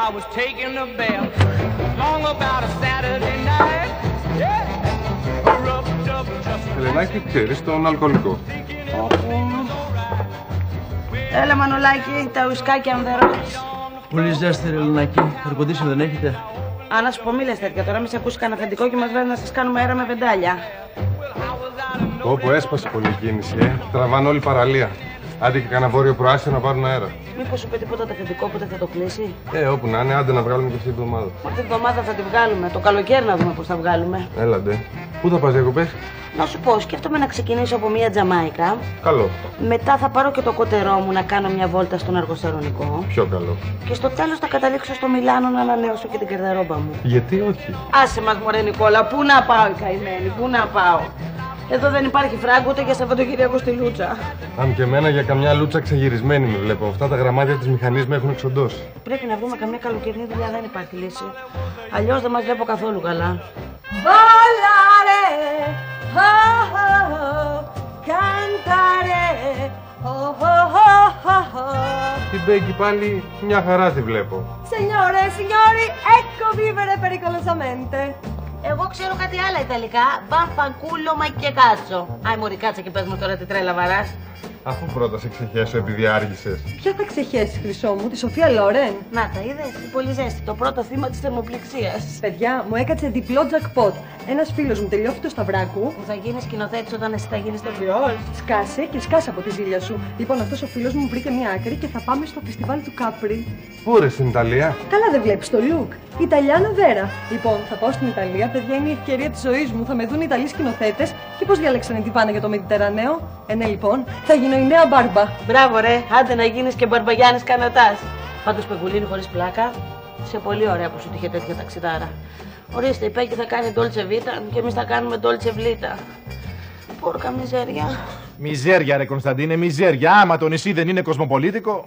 I was taking a bath. Long about a Saturday night. Yeah. Rubbed up just. Ελενάκη, ξέρεις τον αλκοολικό. Έλα Μανολάκη, τα ουσκάκια αν δεν ρώτης. Πολύ ζέστη ρε Ελενάκη, αερκοντήσιο δεν έχετε? Αν να σου πω μη λες τέτοια τώρα, μη σε ακούσει κανένα αφεντικό και μας βάζει να σας κάνουμε αέρα με βεντάλια. Όπου έσπασε πολύ κίνηση, τραβάνε όλη παραλία. Άντε και κανένα βόρειο προάσιο να πάρουν αέρα. Μήπως σου πει τίποτα το αφεντικό που δεν θα το κλείσει? Όπου να είναι, άντε να βγάλουμε και αυτή την εβδομάδα. Αυτή την εβδομάδα θα τη βγάλουμε. Το καλοκαίρι να δούμε πώς θα βγάλουμε. Έλαντε. Πού θα πας διακοπές? Να σου πω, σκέφτομαι να ξεκινήσω από μια Τζαμάικα. Καλό. Μετά θα πάρω και το κότερό μου να κάνω μια βόλτα στον Αργοσαρονικό. Πιο καλό. Και στο τέλος θα καταλήξω στο Μιλάνο να ανανεώσω και την καρδαρόμπα μου. Γιατί όχι? Άσε μας μωρέ Νικόλα, πού να πάω η καημένη, πού να πάω. Εδώ δεν υπάρχει φράγκο ούτε για Σαββατοκύριακο στη Λούτσα. Αν και εμένα για καμιά λούτσα ξεγυρισμένη με βλέπω. Αυτά τα γραμμάτια της μηχανής με έχουν εξοντώσει. Πρέπει να βρούμε καμιά καλοκαιρινή δουλειά, δεν υπάρχει λύση. Αλλιώς δεν μας βλέπω καθόλου καλά. Ballare, oh, oh, oh, cantare, oh, oh, oh, oh, oh. Την Μπέγκη πάλι μια χαρά τη βλέπω. Signore e signori, ecco vivere pericolosamente. Εγώ ξέρω κάτι άλλα ιταλικά. Βαφανκούλο μα και κάτσο. Άι μωρή κάτσε και πες μου τώρα τι τρέλα βαράς. Αφού πρώτα σε ξεχέσω επειδή άργησες. Ποια θα ξεχέσει, χρυσό μου, τη Σοφία Λόρεν? Να τα είδες, η πολύ ζέστη. Το πρώτο θύμα της θερμοπληξίας. Παιδιά, μου έκατσε διπλό jackpot. Ένας φίλος μου τελειώθηκε το Σταυράκου. Που θα γίνεις σκηνοθέτης όταν εσύ θα γίνεις το βιόλ. Σκάσε και σκάσε από τη ζήλια σου. Λοιπόν, αυτός ο φίλος μου βρήκε μια άκρη και θα πάμε στο φεστιβάλ του Κάπρι. Πού ρε, στην Ιταλία? Καλά δεν βλέπεις το look. Ιταλιάνα βέρα. Λοιπόν, θα πάω στην Ιταλία, παιδιά, είναι η ευκαιρία της ζωής μου. Θα με δουν οι Ιταλοί σκηνοθέτες και πώς διάλεξαν τη Βάνα για το Mediterraneo. Ναι, λοιπόν, θα γίνω η νέα Μπάρμπα. Μπράβο ρε, άντε να γίνεις και Μπαρμπαγιάννης Κανατάς. Πάντως Πεγκουλίνη χωρίς πλάκα, είσαι πολύ ωραία που σου τύχε τέτοια ταξιδάρα. Ορίστε, η Πέκη θα κάνει Dolce Vita και εμείς θα κάνουμε Dolce Vita. Πόρκα μιζέρια. Μιζέρια ρε Κωνσταντίνε, μιζέρια. Άμα το νησί δεν είναι κοσμοπολίτικο.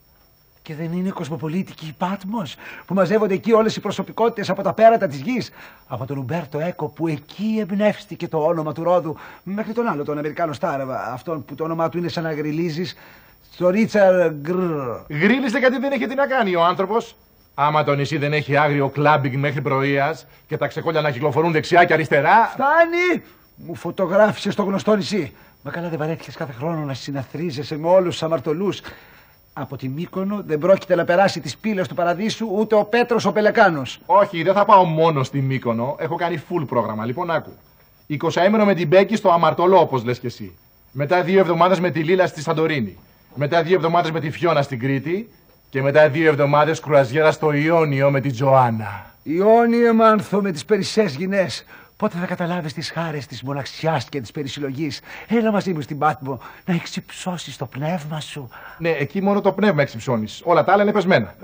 Και δεν είναι κοσμοπολίτικη η Πάτμος, που μαζεύονται εκεί όλες οι προσωπικότητες από τα πέρατα της γης. Από τον Ουμπέρτο Έκο που εκεί εμπνεύστηκε το όνομα του Ρόδου, μέχρι τον άλλο, τον Αμερικάνο Στάρ, αυτόν που το όνομά του είναι σαν να γριλίζεις, το Ρίτσαρ Γκρ. Γρίλισε γιατί δεν έχει τι να κάνει ο άνθρωπος. Άμα το νησί δεν έχει άγριο κλάμπινγκ μέχρι πρωίας και τα ξεκόλια να κυκλοφορούν δεξιά και αριστερά. Φτάνει! Μου φωτογράφησε στο γνωστό νησί. Μα καλά δεν βαρέθηκες κάθε χρόνο να συναθρίζεσαι με όλους τους αμαρτωλούς. Από τη Μύκονο δεν πρόκειται να περάσει τις πύλες του παραδείσου ούτε ο Πέτρος ο Πελεκάνος. Όχι, δεν θα πάω μόνο στη Μύκονο. Έχω κάνει full πρόγραμμα. Λοιπόν, άκου. 20ήμερο με την Μπέκη στο Αμαρτωλό, όπως λες και εσύ. Μετά 2 εβδομάδες με τη Λίλα στη Σαντορίνη. Μετά 2 εβδομάδες με τη Φιώνα στην Κρήτη. Και μετά 2 εβδομάδες κρουαζιέρα στο Ιόνιο με τη Τζοάννα. Ιόνιε Μάνθο με τις περισσές γυναίες. Πότε θα καταλάβεις τις χάρες της μοναξιάς και της περισυλλογής. Έλα μαζί μου στην Πάτμο να εξυψώσεις το πνεύμα σου. Ναι, εκεί μόνο το πνεύμα εξυψώνεις. Όλα τα άλλα είναι πεσμένα.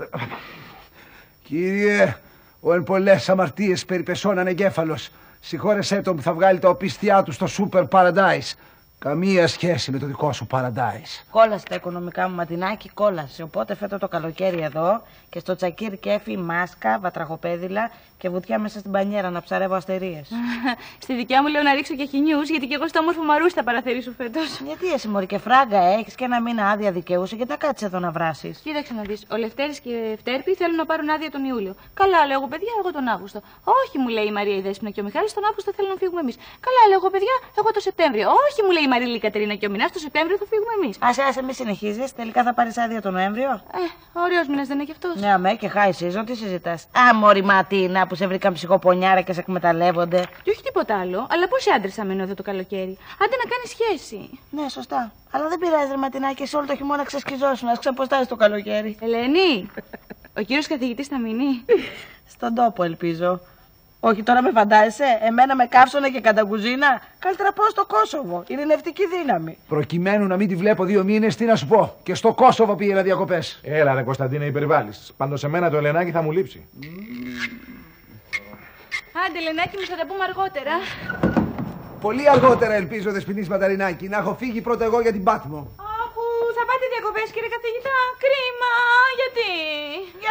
Κύριε, ο εν πολλές αμαρτίες περιπεσών ανεγκέφαλος. Συγχώρεσέ τον που θα βγάλει τα οπίστια του στο Super Paradise. Καμία σχέση με το δικό σου Paradise. Κόλασε τα οικονομικά μου ματινάκι, κόλασε. Οπότε φέτο το καλοκαίρι εδώ και στο τσακίρ κέφι μάσκα, βατραχοπέδιλα και βουτιά μέσα στην πανιέρα να ψαρεύω αστερίες. Στη δικιά μου λέω να ρίξω και χινιούς, γιατί και εγώ στο όμορφο Μαρούσι θα παραθερήσω φέτος. Γιατί εσύ μωρή και φράγκα έχεις και ένα μήνα άδεια δικαιούσε και τα κάτσε εδώ να βράσεις. Κοίταξε να δεις, ο Λευτέρης και η Ευτέρπη θέλουν να πάρουν άδεια τον Ιούλιο. Καλά, λέω εγώ παιδιά, εγώ τον Αύγουστο. Όχι, μου λέει η Μαρία η Δέσποινα και ο Μιχάλης, τον Αύγουστο θέλουν να φύγουμε εμείς. Καλά, λέω εγώ παιδιά, εγώ το Σεπτέμβριο. Όχι, μου λέει η Μαρίλη η Κατερίνα και ο Μινάς, το Σεπτέμβριο θα φύγουμε εμείς. Άσε, μη συνεχίζεις, τελικά θα πάρεις άδεια τον Νοέμβριο. Ωραίος μήνας δεν είναι κι αυτός. Ναι, αμέ και high season, τι συζητάς. Α, μωρή Ματίνα που σε βρήκαν ψυχοπονιάρα και σε εκμεταλλεύονται. Και όχι τίποτα άλλο, αλλά πόσοι άντρες θα μείνουν εδώ το καλοκαίρι. Άντε να κάνει σχέση. Ναι, σωστά. Αλλά δεν πειράζει, ρε Ματινάκη, σε όλο το χειμώνα ξεσκιζώσουν, να ξεποστάζει το καλοκαίρι. Ελένη, ο κύριος καθηγητής θα μείνει. Στον τόπο, ελπίζω. Όχι, τώρα με φαντάζεσαι, εμένα με καύσωνα και κατακουζίνα. Καλύτερα πάω στο Κόσοβο. Είναι νευτική δύναμη. Προκειμένου να μην τη βλέπω 2 μήνες, τι να σου πω. Και στο Κόσοβο πήγαινα διακοπές. Έλα, ρε Κωνσταντίνε, υπερβάλλεις. Πάντως σε μένα το Ελενάκι θα μου λείψει. Άντε, Ελενάκι μου, θα τα πούμε αργότερα. Πολύ αργότερα ελπίζω, Δεσποινής Μανταρινάκη, να έχω φύγει πρώτα εγώ για την Πάτμο. Αχου, θα πάτε διακοπές, κύριε καθηγητά. Κρίμα, γιατί?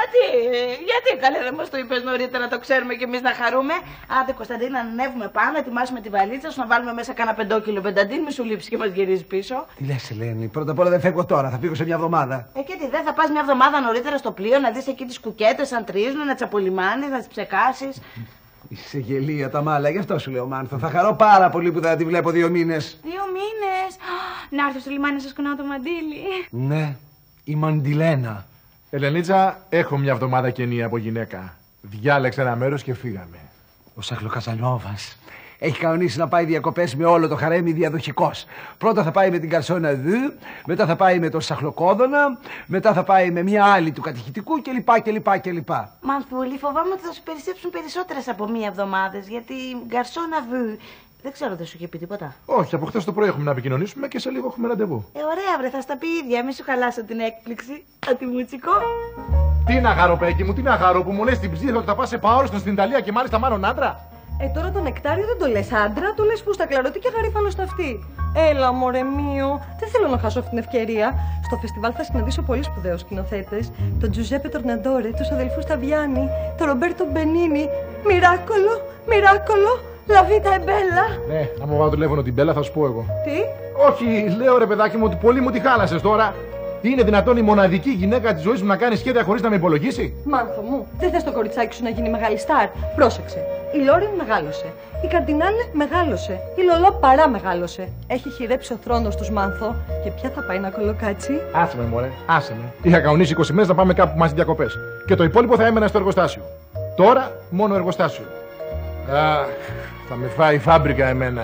Γιατί καλέ δεν μας το είπες νωρίτερα, το ξέρουμε κι εμείς να χαρούμε. Άντε Κωνσταντίνα, να ανέβουμε πάνω, να ετοιμάσουμε τη βαλίτσα σου, να βάλουμε μέσα κάνα 5 κιλο μπενταντίν, μη σου λείψει και μας γυρίζει πίσω. Τι λες, Ελένη, πρώτα απ' όλα δεν φεύγω τώρα, θα φύγω σε μια εβδομάδα. Και τι, δεν θα πας μια εβδομάδα νωρίτερα στο πλοίο να δεις εκεί τις κουκέτες αν τρίζουν, να τις απολυμάνεις, να τις ψεκάσεις. Είσαι γελία τα μάλα, γι' αυτό σου λέω, Μάνθο. Θα χαρώ πάρα πολύ που θα τη βλέπω 2 μήνες. 2 μήνες! Να έρθω στο λιμάνι να σας κουνάω το μαντίλι. Ναι, η Μαντιλένα. Ελενίτσα, έχω μια εβδομάδα κενή από γυναίκα. Διάλεξε ένα μέρος και φύγαμε. Ο Σαχλοκαζανόβας έχει κανονίσει να πάει διακοπές με όλο το χαρέμι διαδοχικός. Πρώτα θα πάει με την Καρσόνα Δου, μετά θα πάει με τον Σαχλοκόδωνα, μετά θα πάει με μια άλλη του κατηχητικού κλπ. Μανθούλη, φοβάμαι ότι θα σου περισσέψουν περισσότερες από 1 εβδομάδα, γιατί Γκαρσόνα Βου. Δεν ξέρω, δεν σου είχε πει τίποτα. Όχι, από χθες το πρωί έχουμε να επικοινωνήσουμε και σε λίγο έχουμε ραντεβού. Ωραία, βρε, θα στα πει ίδια. Μη σου χαλάσω την έκπληξη. Ατιμούτσικο. Τι να χαρώ, Πέκη μου, τι να χαρώ που μου λες την ψήφα ότι θα πας σε Παόλστον στην Ιταλία και μάλιστα μάλλον άντρα. Τώρα το νεκτάριο δεν το λες άντρα, το λες φούστα κλαρωτή και γαρίφαλο στο αυτί. Έλα, μωρέ μείο, δεν θέλω να χάσω αυτή την ευκαιρία. Στο φεστιβάλ θα συναντήσω πολύ σπουδαίους σκηνοθέτες. Τον Τζουζέπε Τορναντόρε, τους αδελφούς Ταβιάνι, τον Ρομπέρτο Μπενίνι. Μιράκολο, La vita è bella. Ναι, αν μου βάλω τηλέφωνο την Μπέλα θα σου πω εγώ. Τι? Όχι, λέω ρε παιδάκι μου ότι πολύ μου τη χάλασες τώρα. Είναι δυνατόν η μοναδική γυναίκα της ζωής μου να κάνει σχέδια χωρίς να με υπολογίσει? Μάνθο μου, δεν θες το κοριτσάκι σου να γίνει μεγάλη στάρ? Πρόσεξε. Η Λόρεν μεγάλωσε. Η Καρδινάλε μεγάλωσε. Η Λολό παρά μεγάλωσε. Έχει χειρέψει ο θρόνος τους, Μάνθο. Και ποια θα πάει να κολοκάτσει? Άσε με, μωρέ, άσε με. Είχα κανονίσει 20 μέρες να πάμε κάπου μαζί διακοπές. Και το υπόλοιπο θα έμενα στο εργοστάσιο. Τώρα μόνο εργοστάσιο. Αχ, θα με φάει η φάμπρικα εμένα.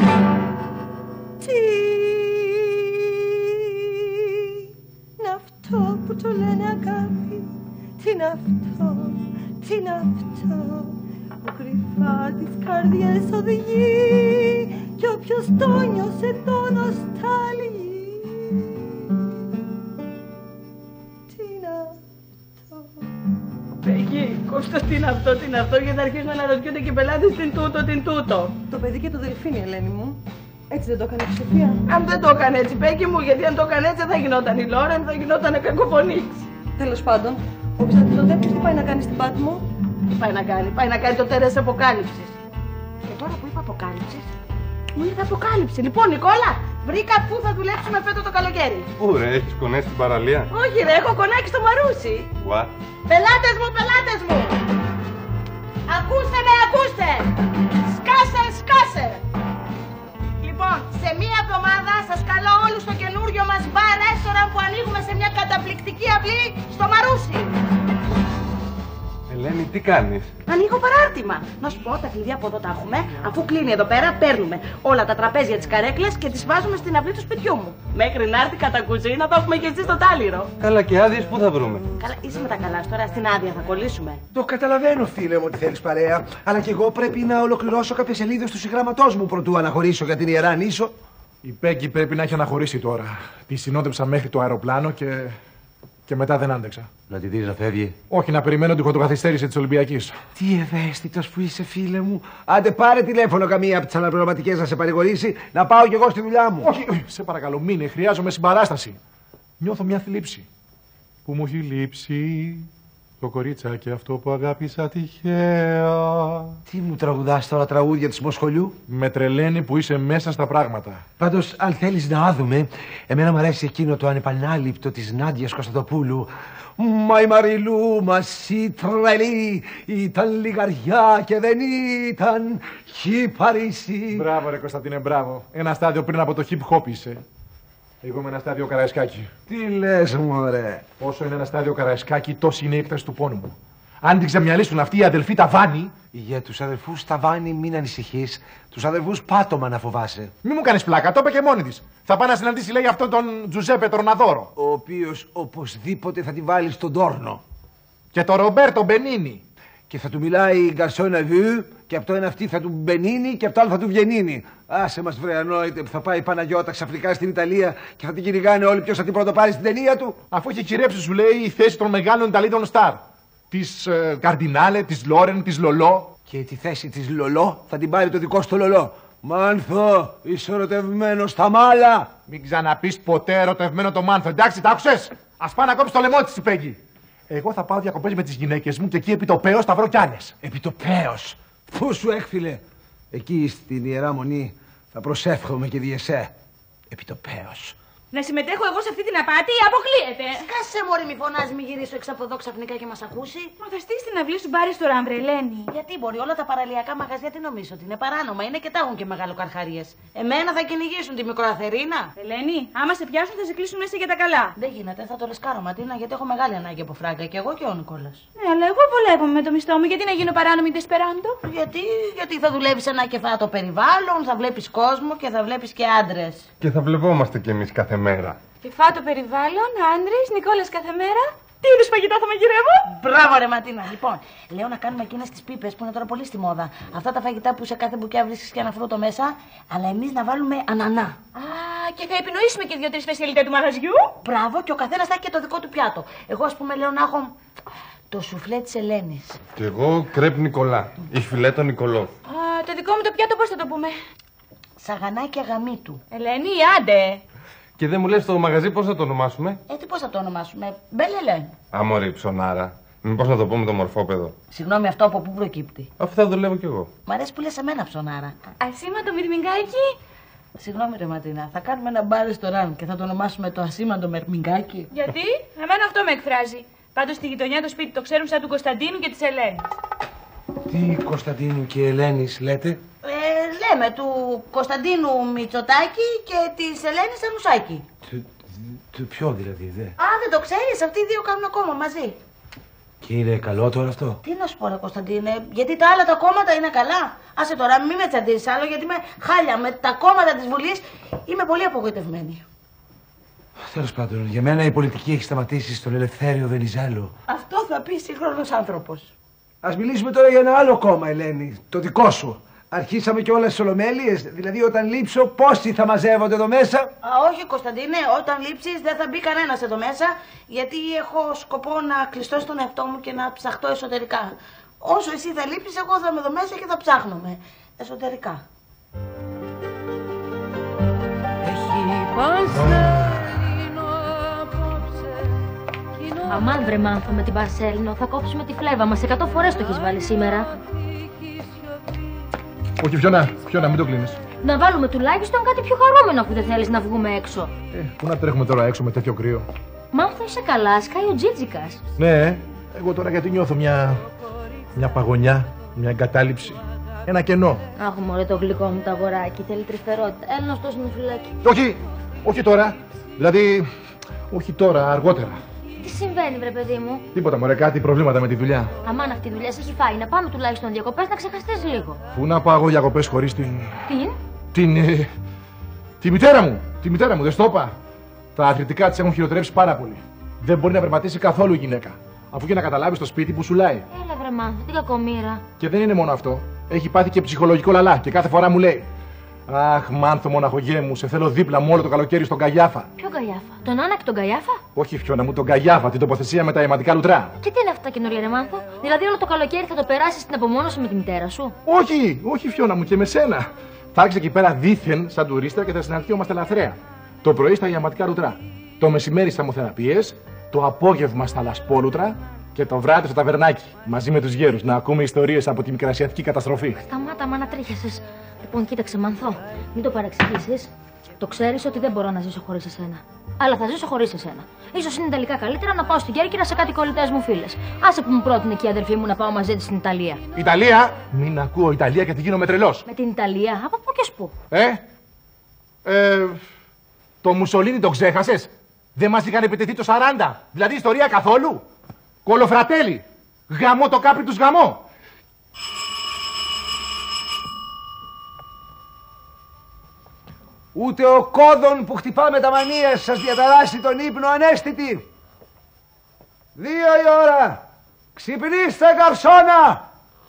Τι είναι αυτό που το λένε αγάπη? Τι είναι αυτό, τι είναι αυτό που κρυφά τις καρδιές οδηγεί κι όποιος το νιώσε το νοσταλγεί? Τι είναι αυτό? Εκεί, Κώστα, τι είναι αυτό, γιατί θα αρχίσουν να ρωτιούνται και οι πελάτες την τούτο. Το παιδί και το δελφίνι, Ελένη μου. Έτσι δεν το έκανε η Σοφία? Αν δεν το έκανε έτσι, Πέκη μου, γιατί αν το έκανε έτσι θα γινόταν η Λόρεν, θα γινόταν κακοφωνής. Τέλος πάντων, ο Κωνσταντινοδέπης τι πάει να κάνει στην Πάτμο? Τι πάει να κάνει το τέρας αποκάλυψης. Και τώρα που είπα αποκάλυψης, μου ήρθε αποκάλυψη. Λοιπόν, Νικόλα, βρήκα πού θα δουλέψουμε φέτος το καλοκαίρι. Πού ρε, έχεις κονέ στην παραλία? Όχι ρε, έχω κονάκι στο Μαρούσι. What? Πελάτες μου! Ακούστε! Σκάσε! Λοιπόν, σε 1 εβδομάδα σας καλώ όλους στο καινούριο μας μπαρ ρέστοραν που ανοίγουμε σε μια καταπληκτική αυλή στο Μαρούσι. Ελένη, τι κάνεις? Ανοίγω παράρτημα. Να σου πω, τα κλειδιά από εδώ τα έχουμε. Αφού κλείνει εδώ πέρα, παίρνουμε όλα τα τραπέζια της καρέκλας και τις βάζουμε στην αυλή του σπιτιού μου. Μέχρι να έρθει κατά κουζίνα θα έχουμε και εσύ στο τάλιρο. Καλά, και άδειες πού θα βρούμε? Καλά, είσαι με τα καλά σου τώρα, στην άδεια θα κολλήσουμε. Το καταλαβαίνω, φίλε μου, ότι θέλεις παρέα. Αλλά και εγώ πρέπει να ολοκληρώσω κάποιες σελίδες του συγγραμματός μου προτού αναχωρήσω για την Ιερά Νήσο. Η Πέκη πρέπει να έχει αναχωρήσει τώρα. Τη συνόδεψα μέχρι το αεροπλάνο και μετά δεν άντεξα. Να τη δεις να φεύγει? Όχι, να περιμένω την χοντροκαθυστέρηση της Ολυμπιακής. Τι ευαίσθητος που είσαι, φίλε μου. Άντε πάρε τηλέφωνο καμία από τις αναπληρωματικές να σε παρηγορήσει, να πάω κι εγώ στη δουλειά μου. Όχι, σε παρακαλώ, μείνε, χρειάζομαι συμπαράσταση. Νιώθω μια θλίψη. Που μου έχει λείψει το κορίτσακι αυτό που αγάπησα τυχαία. Τι μου τραγουδάς τώρα τραγούδια της Μοσχολιού? Με τρελαίνει που είσαι μέσα στα πράγματα. Πάντως, αν θέλεις να δούμε, εμένα μου αρέσει εκείνο το ανεπανάληπτο της Νάντιας Κωνσταντοπούλου. Μα η Μαριλού μας η τρελή ήταν λιγαριά και δεν ήταν χι Παρίσι. Μπράβο ρε Κωνσταντίνε, μπράβο. Ένα στάδιο πριν από το hip hop είσαι. Εγώ είμαι ένα στάδιο Καραϊσκάκη. Τι λες, μωρέ? Όσο είναι ένα στάδιο Καραϊσκάκη, τόση είναι η έκταση του πόνου μου. Αν την ξεμυαλίσουν αυτοί οι αδελφοί Ταβάνι. Για τους αδελφούς Ταβάνι μην ανησυχείς. Τους αδελφούς Πάτωμα να φοβάσαι. Μη μου κάνεις πλάκα, το είπε και μόνη της. Θα πάει να συναντήσει, λέει, αυτόν τον Τζουζέπε Τορναδόρο. Ο οποίος οπωσδήποτε θα τη βάλει στον τόρνο. Και τον Ρομπέρτο Μπενίνι. Και θα του μιλάει η Γκαρσόνα Βου, και από το ένα αυτή θα του μπενίνει και από το άλλο θα του βγενίνει. Άσε μας βρε ανόητε που θα πάει η Παναγιώτα ξαφνικά στην Ιταλία και θα την κυνηγάνε όλοι ποιος θα την πρωτοπάρει στην ταινία του. Αφού έχει κυρέψει, σου λέει, η θέση των μεγάλων Ιταλίδων στάρ. Της Καρδινάλε, της Λόρεν, της Λολό. Και τη θέση της Λολό θα την πάρει το δικό στο Λολό. Μάνθο, είσαι ερωτευμένο στα μάλα. Μην ξαναπείς ποτέ ερωτευμένο το Μάνθο, εντάξει, τα άκουσες. Ας πάει να κόψει το λαιμό της η Πέγγι. Εγώ θα πάω διακοπές με τις γυναίκες μου και εκεί επιτοπέως θα βρω κι άλλες. Επιτοπέως. Πού σου έκφυλε. Εκεί στην Ιερά Μονή θα προσεύχομαι και διεσέ. Επιτοπέως. Να συμμετέχω εγώ σε αυτή την απάτη, αποκλείεται. Σκάσε μωρή, μη φωνάζει, μη γυρίσω έξω από εδώ ξαφνικά και μας ακούσει. Μα θα στείλει την αυλή σου μπάρι στο ράμπρε, Ελένη. Γιατί μπορεί όλα τα παραλιακά μαγαζιά τι νομίζω ότι είναι παράνομα, είναι και τα έχουν και μεγαλοκαρχαρίες. Εμένα θα κυνηγήσουν τη μικροαθερίνα. Ελένη, άμα σε πιάσουν θα σε κλείσουν μέσα για τα καλά. Δεν γίνεται, θα το ρεσκάρω Ματίνα, γιατί έχω μεγάλη ανάγκη από φράγκα και εγώ και ο Νικόλας. Ναι, αλλά εγώ βολεύομαι με το μισθό μου, γιατί να γίνω παράνομη τεσπεράντο. Γιατί θα δουλεύεις ένα κεφάτο περιβάλλον, θα βλέπεις κόσμο και θα βλέπεις και άντρες. Και θα βλεπόμαστε κι εμείς κάθε μέρα. Κεφάτο περιβάλλον, άντρες, Νικόλας κάθε μέρα. Τι είδους φαγητά θα μαγειρεύω. Μπράβο ρε Ματίνα. Λοιπόν, λέω να κάνουμε εκείνες τις πίπες που είναι τώρα πολύ στη μόδα. Αυτά τα φαγητά που σε κάθε μπουκιά βρίσκεις και ένα φρούτο μέσα, αλλά εμείς να βάλουμε ανανά. Α, και θα επινοήσουμε και 2-3 σπεσιαλιτέ του μαγαζιού. Μπράβο, και ο καθένας θα έχει και το δικό του πιάτο. Εγώ ας πούμε λέω να έχω το σουφλέ της Ελένης. Και εγώ κρέπ Νικολά, η φιλέτο Νικολό. Α, το δικό μου το πιάτο πώς θα το πούμε. Σαγανάκι αγαμίτου. Ελένη, άντε. Και δεν μου λες το μαγαζί πώς θα το ονομάσουμε. Τι πώς θα το ονομάσουμε, Μπέλελεν. Αμόρι, ψωνάρα. Μήπως να το πούμε το μορφόπεδο. Συγγνώμη, αυτό από πού προκύπτει. Αφού θα δουλεύω κι εγώ. Μ' αρέσει που λες εμένα ψωνάρα. Ασήμαντο μυρμηγκάκι. Συγγνώμη ρε Ματίνα, θα κάνουμε ένα μπαρ ρεστοράν και θα το ονομάσουμε το ασήμαντο μερμηγκάκι. Γιατί, εμένα αυτό με εκφράζει. Πάντως στη γειτονιά το σπίτι το ξέρουν σαν του Κωνσταντίνου και της Ελένης. Τι Κωνσταντίνου και Ελένης λέτε. Λέμε του Κωνσταντίνου Μητσοτάκη και της Ελένης Ανουσάκη. Του ποιο δηλαδή, δε. Α, δεν το ξέρεις, αυτοί οι δύο κάνουν κόμμα μαζί. Και είναι καλό τώρα αυτό. Τι να σου πω ρε Κωνσταντίνε, γιατί τα άλλα τα κόμματα είναι καλά. Άσε τώρα, μην με τσαντήσεις άλλο, γιατί είμαι χάλια. Με τα κόμματα της Βουλής είμαι πολύ απογοητευμένη. Τέλος πάντων, για μένα η πολιτική έχει σταματήσει στον Ελευθέριο Βενιζέλο. Αυτό θα πει σύγχρονος άνθρωπος. Ας μιλήσουμε τώρα για ένα άλλο κόμμα, Ελένη, το δικό σου. Αρχίσαμε και όλες τις ολομέλειες, δηλαδή όταν λείψω πόσοι θα μαζεύονται εδώ μέσα. Όχι Κωνσταντίνε, όταν λείψεις δεν θα μπει κανένας εδώ μέσα, γιατί έχω σκοπό να κλειστώ στον εαυτό μου και να ψαχτώ εσωτερικά. Όσο εσύ θα λείψεις, εγώ θα είμαι εδώ μέσα και θα ψάχνομαι εσωτερικά. Αμάν βρε Μάνθο με την Παρσέλινο, θα κόψουμε τη φλέβα μας. 100 φορές το έχεις βάλει σήμερα. Όχι, Φιώνα, μην το κλείνεις. Να βάλουμε τουλάχιστον κάτι πιο χαρούμενο αφού δεν θέλεις να βγούμε έξω. Πού να τρέχουμε τώρα έξω με τέτοιο κρύο. Μάνθο είσαι καλά, σκάει ο Τζίτζικας. Ναι, εγώ τώρα γιατί νιώθω μια παγωνιά, μια εγκατάλειψη. Ένα κενό. Αχ, μωρέ το γλυκό μου το αγοράκι, θέλει τρυφερότητα. Έλα να στώσουμε φυλάκι. Όχι τώρα. Δηλαδή, όχι τώρα, αργότερα. Τι συμβαίνει, βρε παιδί μου. Τίποτα, μωρέ, κάτι προβλήματα με τη δουλειά. Αμάν αυτή η δουλειά σε έχει φάει. Να πάμε τουλάχιστον διακοπές να ξεχαστείς λίγο. Πού να πάω εγώ διακοπές χωρίς την. Την? Τη μητέρα μου. Τη μητέρα μου, δεν στο είπα. Τα αθλητικά της έχουν χειροτερέψει πάρα πολύ. Δεν μπορεί να περπατήσει καθόλου η γυναίκα. Αφού και να καταλάβει το σπίτι που σουλάει. Έλα, βρε Μάνθο, τι κακομοίρα. Και δεν είναι μόνο αυτό. Έχει πάθει και ψυχολογικό λαλά και κάθε φορά μου λέει: Αχ, Μάνθο, μοναχογέ μου, σε θέλω δίπλα μου όλο το καλοκαίρι στον Καγιάφα. Ποιο Καγιάφα? Τον Άννα και τον Καγιάφα? Όχι, Φιώνα μου, τον Καγιάφα, την τοποθεσία με τα αιματικά λουτρά. Και τι είναι αυτά τα καινούργια, ρε Μάνθο? Δηλαδή όλο το καλοκαίρι θα το περάσει στην απομόνωση με τη μητέρα σου? Όχι, Φιώνα μου, και με σένα. Θα έρχεσαι εκεί πέρα δίθεν σαν τουρίστα και θα συναντιόμαστε λαθρέα. Το πρωί στα αιματικά λουτρά. Το μεσημέρι στα μοθεραπείες, το απόγευμα στα λασπόλουτρα και το βράδυ στο ταβερνάκι. Μαζί με τους γέρους να ακούμε ιστορίες από τη μικρασιατική καταστροφή. Σταμάτα, μα να τρίχιασες. Λοιπόν, κοίταξε, Μανθό, μην το παρεξηγήσεις. Το ξέρεις ότι δεν μπορώ να ζήσω χωρίς εσένα. Αλλά θα ζήσω χωρίς εσένα. Ίσως είναι τελικά καλύτερα να πάω στην Κέρκυρα σε κάτι κολλητές μου φίλες. Άσε που μου πρότεινε και η αδερφή μου να πάω μαζί της στην Ιταλία. Ιταλία! Μην ακούω Ιταλία και τη γίνομαι τρελός. Με την Ιταλία, από πού και σπου? Το Μουσολίνι το ξέχασες? Δεν μας είχαν επιτεθεί το 40. Δηλαδή ιστορία καθόλου. Κολοφρατέλη. Γαμώ το κάπρι τους γαμώ. Ούτε ο κόδων που χτυπά με τα μανίες σας διαταράσει τον ύπνο ανέστητη. 2 η ώρα. Ξυπνήστε, καυσώνα.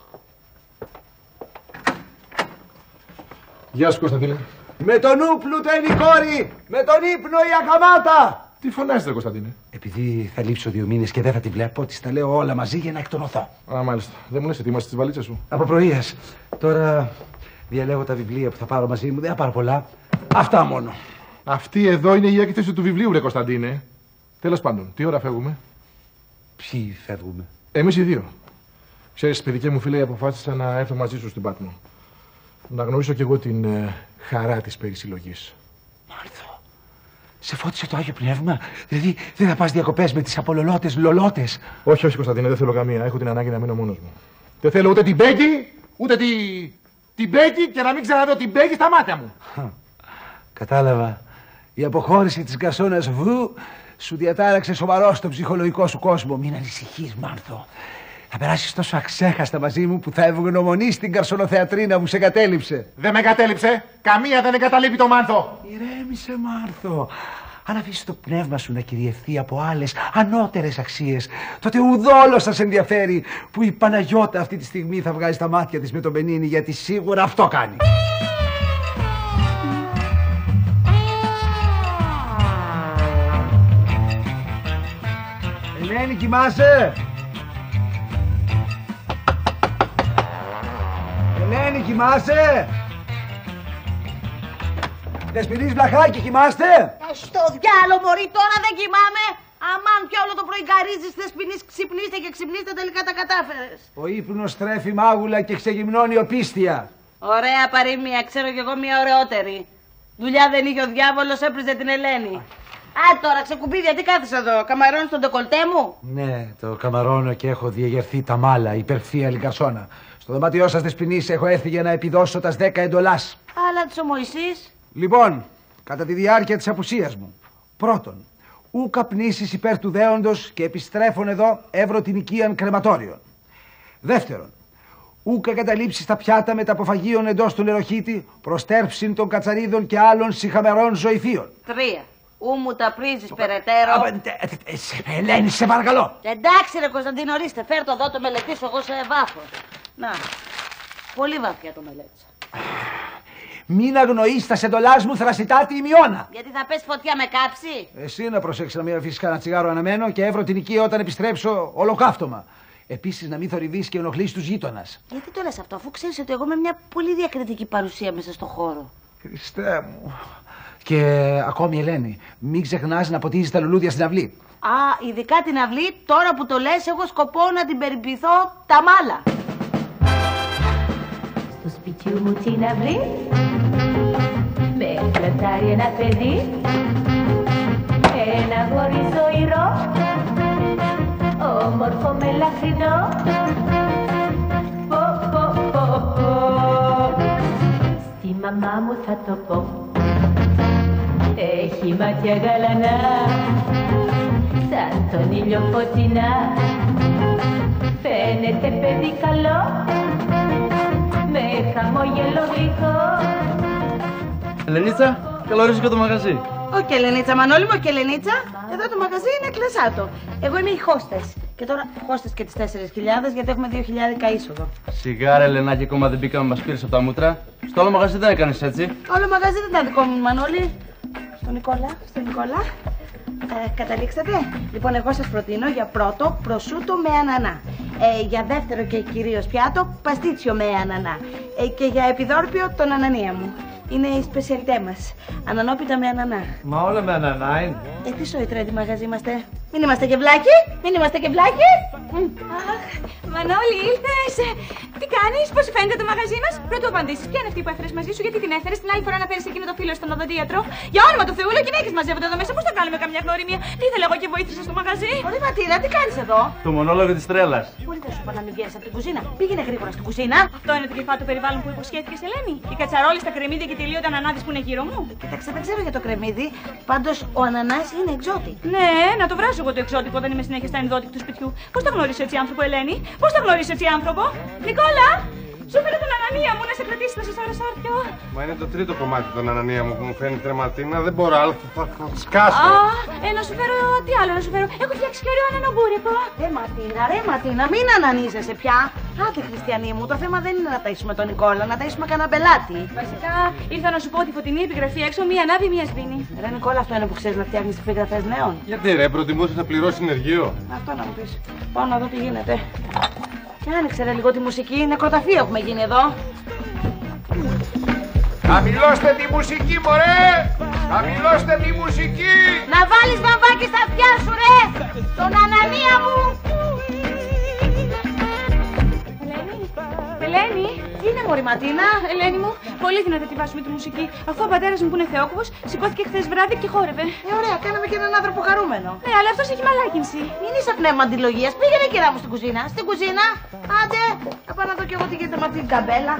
Γεια σου, Κωνσταντίνε. Με τον νου πλουταίνει η κόρη. Με τον ύπνο η ακαμάτα. Τι φωνάζετε, Κωνσταντίνε? Επειδή θα λείψω 2 μήνες και δεν θα τη βλέπω, της τα λέω όλα μαζί για να εκτονωθώ. Α, μάλιστα. Δεν μου λες ότι είμαστε στις βαλίτσες σου? Από πρωίας. Τώρα διαλέγω τα βιβλία που θα πάρω μαζί μου. Δεν θα πάρω πολλά. Αυτά μόνο. Αυτή εδώ είναι η έκθεση του βιβλίου, ρε Κωνσταντίνε. Τέλος πάντων, τι ώρα φεύγουμε? Ποιοι φεύγουμε? Εμείς οι δύο. Ξέρεις, παιδικέ μου φίλε, αποφάσισα να έρθω μαζί σου στην Πάτμο. Να γνωρίσω κι εγώ την χαρά της περισυλλογής. Μάρθο, σε φώτισε το Άγιο Πνεύμα? Δηλαδή δεν θα πας διακοπές με τις απολολότες λολότες? Όχι, όχι Κωνσταντίνε, δεν θέλω καμία. Έχω την ανάγκη να μείνω μόνος μου. Δεν θέλω ούτε την Μπέκη, ούτε την Μπέκη και να μην ξαναδώ την Μπέκη στα μάτια μου. Κατάλαβα. Η αποχώρηση της γκαρσόνας Βου σου διατάραξε σοβαρό στο ψυχολογικό σου κόσμο. Μην ανησυχείς, Μάρθο. Θα περάσεις τόσο αξέχαστα μαζί μου που θα ευγνωμονείς την καρσονοθεατρίνα που σε εγκατέλειψε. Δεν με εγκατέλειψε. Καμία δεν εγκαταλείπει το Μάνθο. Ηρέμησε, Μάρθο. Αν αφήσεις το πνεύμα σου να κυριευθεί από άλλες ανώτερες αξίες, τότε ουδόλως θα σε ενδιαφέρει που η Παναγιώτα αυτή τη στιγμή θα βγάζει τα μάτια της με τον Μπενίνη, γιατί σίγουρα αυτό κάνει. Ελένη, κοιμάσαι? Ελένη, κοιμάσαι? Δεσποινής Βλαχάκη, κοιμάστε? Στο διάλο, μωρή, τώρα δεν κοιμάμαι. Αμάν πια όλο το πρωί γκαρίζεις, Δεσποινής, ξυπνήστε και ξυπνήστε, τελικά τα κατάφερες. Ο ύπνος τρέφει μάγουλα και ξεγυμνώνει οπίστια. Ωραία παροιμία, ξέρω κι εγώ μια ωραιότερη. Δουλειά δεν είχε ο διάβολος, έπριζε την Ελένη. Α, τώρα ξεκουμπίδια, τι κάθεσαι εδώ, καμαρώνεις τον ντεκολτέ μου? Ναι, το καμαρώνω και έχω διαγερθεί τα μάλα, υπερφθία λικαρσόνα. Στο δωμάτιό σας, Δεσποινής, έχω έρθει για να επιδώσω τα 10 εντολάς. Αλλά της ο Μωυσής. Λοιπόν, κατά τη διάρκεια της απουσίας μου, πρώτον, ου καπνίσεις υπέρ του δέοντος και επιστρέφων εδώ έβρω την οικίαν κρεματόριον. Δεύτερον, ούκ εγκαταλείψεις τα πιάτα με τα αποφαγίων εντός του νεροχύτη, προστέρψην των κατσαρίδων και άλλων συχαμερών ζωηθείων. 3. Ου μου τα πρίζεις περαιτέρω. Ελένη, σε παρακαλώ. Εντάξει ρε Κωνσταντίνο, ορίστε, φέρ το εδώ, το μελετήσω εγώ σε βάθος. Να, πολύ βαθιά το μελέτησα. Μην αγνοείς τα εντολάς μου θρασιτάτη ημιώνα. Γιατί θα πέσει φωτιά με κάψει. Εσύ να προσέξεις να μην αφήσεις κανένα τσιγάρο αναμένο και έβρω την οικία όταν επιστρέψω ολοκαύτωμα. Επίσης να μην θορυβείς και ενοχλείς τους γείτονας. Γιατί το λες αυτό, αφού ξέρεις ότι εγώ είμαι μια πολύ διακριτική παρουσία μέσα στο χώρο. Χριστέ μου. Και ακόμη, Ελένη, μην ξεχνάς να ποτίζεις τα λουλούδια στην αυλή. Α, ειδικά την αυλή, τώρα που το λες, έχω σκοπό να την περιποιηθώ τα μάλα. Στο σπιτιού μου την αυλή, με φλατάρει ένα παιδί, ένα γόρι ζωηρό, όμορφο με λαχρινό. Πω, πω, πω, πω. Στη μαμά μου θα το πω. Έχει μάτια γαλανά, σαν τον ήλιο φωτεινά. Φαίνεται παιδί καλό, με χαμόγελο γλυκό. Ελενίτσα, καλό ορίσες και το μαγαζί. Όχι Ελενίτσα, Μανώλη μου, όχι Ελενίτσα. Εδώ το μαγαζί είναι κλασάτο. Εγώ είμαι η χώστες. Και τώρα χώστες και τις 4.000 γιατί έχουμε 2.000 είσοδο. Σιγά ρε Ελενάκη, ακόμα δεν μπήκαμε, μας πήρες από τα μούτρα. Στο άλλο μαγαζί δεν έκανες έτσι. Όλο μαγαζί δεν ήταν δικό μου, Μανώλη. Στον Νικόλα. Καταλήξατε. Λοιπόν, εγώ σας προτείνω για πρώτο προσούτο με ανανά. Για δεύτερο και κυρίως πιάτο παστίτσιο με ανανά. Και για επιδόρπιο τον ανανία μου. Είναι η σπεσιαλιτέ μας. Ανανόπιτα με ανανά. Μα όλα με ανανά είναι. Τι σοϊτρέντι μαγαζί είμαστε. Μην είμαστε και βλάκοι. Αχ, Μανώλη, ήλθες. Τι κάνεις, πώς σου φαίνεται το μαγαζί μας? Πρωτού απαντήσεις, ποια είναι αυτή που έφερες μαζί σου, γιατί την έφερες την άλλη φορά να φέρεις εκείνο το φίλο στον οδοντίατρο? Για όνομα του Θεού, λέω γυναίκες μαζεύονται εδώ μέσα. Πώς θα κάνουμε καμιά γνωριμία? Τι ήθελα εγώ και βοήθησα στο μαγαζί. Ωραία, Ματίνα, τι κάνεις εδώ? Το μονόλογο της τρέλας. Πολύ θα σου είπα να μην βγαίνεις από την κουζίνα. Πήγαινε γρήγορα στην κουζίνα. Αυτό είναι το κεφάτο περιβάλλον που υποσχέθηκες, Ελένη. Οι κατσαρόλες, τα κρεμμύδια και τελείωτα ανανάδες που είναι γύρω μου. Κοίταξε, δεν ξέρω για το κρεμμύδι. Πάντως ο ανανάς είναι εξώτη. Ναι, να το βράζω εγώ το εξώτικο όταν είμαι συνέχεια στα ενδότικ του σπιτιού. Πώς θα γνωρίσεις έτσι άνθρωπο, Ελένη? Πώς θα γνωρίσεις έτσι άνθρωπο? Νικόλα! Σου φέρω τον ανανία μου να σε κρατήσει τόσες ώρες όρθιο. Μα είναι το τρίτο κομμάτι τον ανανία μου που μου φαίνει τρεματίνα. Δεν μπορώ άλλο, θα σκάσω. Να σου φέρω, τι άλλο να σου φέρω? Έχω φτιάξει και ωραίο ανανομπουρικο. Ρε Ματίνα, μην ανανίζεσαι πια. Άντε, Χριστιανή μου, το θέμα δεν είναι να ταΐσουμε τον Νικόλα, να ταΐσουμε κανένα μπελάτι. Βασικά, ήρθα να σου πω ότι η φωτεινή επιγραφή έξω μία ανάβει, μία σβήνει. Ρε Νικόλα, αυτό είναι που ξέρεις να φτιάχνεις επιγραφές νέων. Γιατί ρε, προτιμούσε να πληρώσει συνεργείο. Αυτό να μου πεις. Πάω να δω τι γίνεται. Και άνοιξε ρε λίγο τη μουσική, νεκροταφείο έχουμε γίνει εδώ. Χαμηλώστε τη μουσική, μωρέ! Χαμηλώστε τη μουσική! Να βάλεις βαμβάκι στα αυτιά σου, ρε! Τον ανανία μου! μωρή Ματίνα. Ελένη μου, πολύ δυνατά τη βάζουμε τη μουσική. Αφού ο πατέρας μου που είναι θεόκουβος σηκώθηκε χθες βράδυ και χόρευε. Ωραία, κάναμε και έναν άνθρωπο χαρούμενο. Ναι, αλλά αυτός έχει μαλάκινση. Μην είσαι πνεύμα αντιλογίας. Πήγαινε κυρά μου στην κουζίνα. Στην κουζίνα. Άντε, θα πάω να δω κι εγώ τι γίνεται με αυτή την καμπέλα.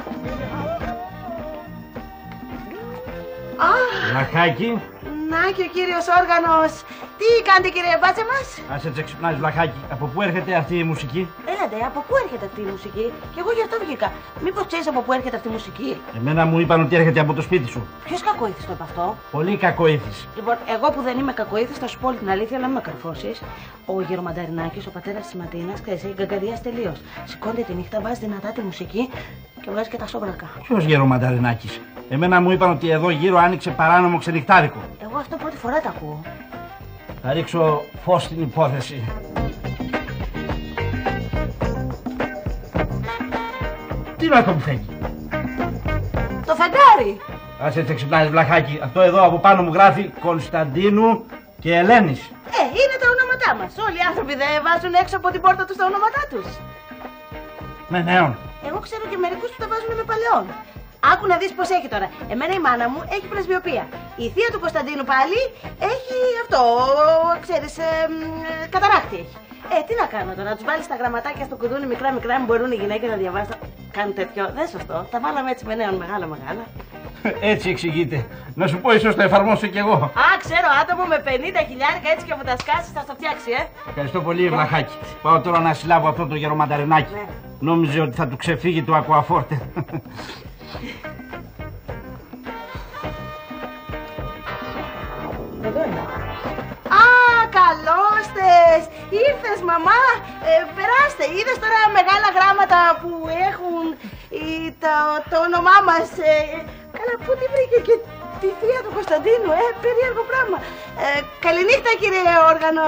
Βλαχάκι. Να και ο κύριος Όργανος. Τι κάνετε κύριε μπάτσα μας? Άσε σε ξυπνάς βλαχάκι. Από πού έρχεται αυτή η μουσική? Έλατε, από πού έρχεται αυτή η μουσική? Και εγώ γι' αυτό βγήκα. Μήπως ξέρεις από πού έρχεται αυτή η μουσική? Εμένα μου είπαν ότι έρχεται από το σπίτι σου. Ποιος κακοήθης το είπε αυτό? Πολύ κακοήθης. Λοιπόν, εγώ που δεν είμαι κακοήθης θα σου πω όλη την αλήθεια, αλλά μην με καρφώσεις. Ο Γερομανταρινάκης, ο πατέρας της Ματίνας, ξέρεις, έχει γκαγκαδιάσει τελείως. Σηκώνεται τη νύχτα, βάζει δυνατά τη μουσική και βγάζει και τα σόβρακα. Ποιος Γερομανταρινάκης? Εμένα μου είπαν ότι εδώ γύρω άνοιξε παράνομο ξενυχτάρικο. Εγώ αυτό πρώτη φορά τα ακούω. Θα ρίξω φως στην υπόθεση. Τι είναι αυτό που φεύγει? Το φεγγάρι! Άσε τε ξυπνάς βλαχάκι. Αυτό εδώ από πάνω μου γράφει Κωνσταντίνου και Ελένης. Είναι τα ονόματά μας. Όλοι οι άνθρωποι δεν βάζουν έξω από την πόρτα τους τα ονόματά τους. Με νέων. Εγώ ξέρω και μερικούς που τα βάζουν με παλαιών. Άκου να δεις πως έχει τώρα. Εμένα η μάνα μου έχει πρεσβειοπία. Η θεία του Κωνσταντίνου πάλι έχει αυτό, ξέρεις, καταράκτη έχει. Τι να κάνω τώρα, να τους βάλεις τα γραμματάκια στο κουδούνι μικρά μικρά, μην μπορούν οι γυναίκες να διαβάσουν. Κάνουν τέτοιο, δεν είναι σωστό. Τα βάλαμε έτσι με νέων μεγάλα μεγάλα. Έτσι εξηγείται. Να σου πω, ίσως το εφαρμόσω κι εγώ. Α, ξέρω άτομο με 50.000 έτσι και μου τα σκάσεις θα στο φτιάξει, Ευχαριστώ πολύ, βλαχάκι. Πάω τώρα να συλλάβω αυτό το γερομανταρινάκι. Ναι. Νόμιζε ότι θα του ξεφύγει το ακουαφόρτε. Εδώ είναι. Α, καλώστες! Ήρθες μαμά, περάστε. Είδες τώρα μεγάλα γράμματα που έχουν το όνομά μας. Καλά, πού τη βρήκε και τη θεία του Κωνσταντίνου, περίεργο πράγμα. Καληνύχτα κύριε Όργανο.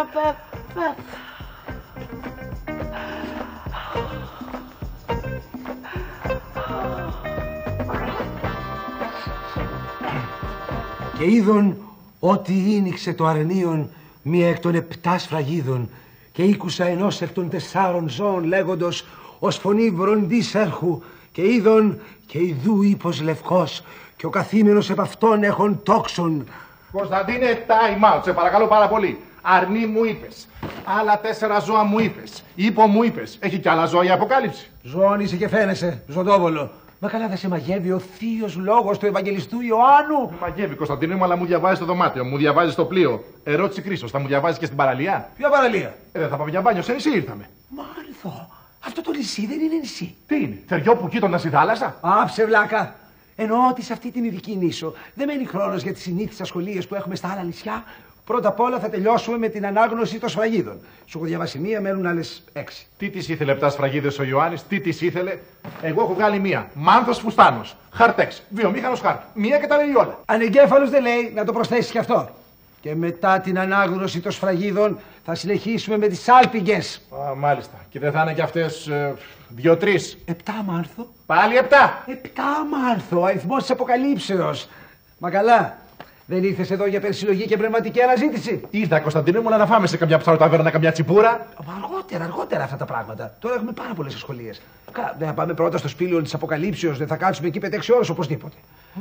Και είδον ότι ήνιξε το αρνίον μία εκ των 7 σφραγίδων και ήκουσα ενός εκ των 4 ζώων λέγοντος ως φωνή βροντής έρχου και είδον και ιδού ύπος λευκός και ο καθήμενος επ' αυτόν έχων τόξον. Κωνσταντίνε, time out, σε παρακαλώ πάρα πολύ. Αρνί μου είπες. Άλλα 4 ζώα μου είπες. Ύπο μου είπες. Έχει κι άλλα ζώα η Αποκάλυψη. Ζώων είσαι και φαίνεσαι, ζωντόβολο. Μα καλά δεν σε μαγεύει ο θείος λόγος του Ευαγγελιστού Ιωάννου. Μαγεύει, Κωνσταντίνε μου, αλλά μου διαβάζει το δωμάτιο, μου διαβάζει το πλοίο. Ερώτηση Κρίσος, θα μου διαβάζει και στην παραλία? Ποια παραλία? Δεν θα πάμε για μπάνιο, σε νησί ήρθαμε. Μάλθο, αυτό το νησί δεν είναι νησί. Τι είναι, θεριό που κοίτονα στη θάλασσα? Άψε βλάκα. Εννοώ ότι σε αυτή την ειδική νήσο δεν μένει χρόνος για τις συνήθεις ασχολίες που έχουμε στα άλλα νησιά. Πρώτα απ' όλα θα τελειώσουμε με την ανάγνωση των σφραγίδων. Σου έχω διαβάσει μία, μένουν άλλες 6. Τι τις ήθελε 7 σφραγίδες ο Ιωάννης, τι τις ήθελε? Εγώ έχω βγάλει μία. Μάνθος Φουστάνος. Χαρτέξ. Βιομήχανος χάρτη. Μία και τα λέει όλα. Ανεγκέφαλος δεν λέει, να το προσθέσεις κι αυτό. Και μετά την ανάγνωση των σφραγίδων θα συνεχίσουμε με τις άλπιγγες. Α, μάλιστα. Και δεν θα είναι κι αυτές 2-3. 7 Μάνθο. Πάλι 7. 7 Μάνθο, αριθμός της Αποκαλύψεως. Μα καλά. Δεν ήρθες εδώ για περισυλλογή και πνευματική αναζήτηση? Ήρθα, Κωνσταντίνε μου, να φάμε σε καμιά ψαροταβέρνα, καμιά τσιπούρα. Αργότερα αυτά τα πράγματα. Τώρα έχουμε πάρα πολλές ασχολίες. Καλά, δεν θα πάμε πρώτα στο σπήλαιο της Αποκαλύψεως, δεν θα κάτσουμε εκεί 5-6 ώρες οπωσδήποτε.